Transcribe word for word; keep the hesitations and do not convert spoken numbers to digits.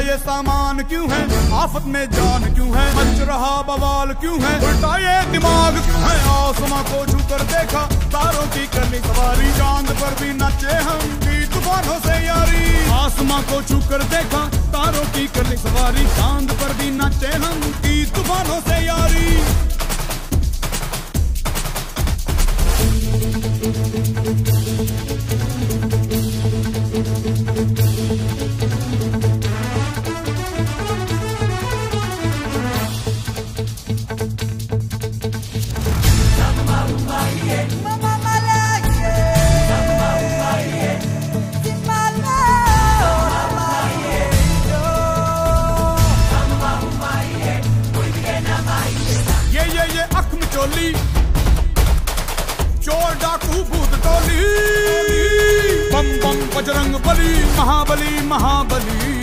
ये सामान क्यों है, आफत में जान क्यों है, मच रहा बवाल क्यों है, उल्टा ये दिमाग क्यों है। आसमां को छू कर देखा, तारों की करनी सवारी, चांद पर भी नाचे हम की तूफानों से यारी। आसमां को छू कर देखा, तारों की करनी सवारी, चांद पर भी नाचे हम की तूफानों से यारी। ये ये ये अख मिचोली, चोर डाकू भूत टोली, बम बम बजरंग बली, महाबली महाबली।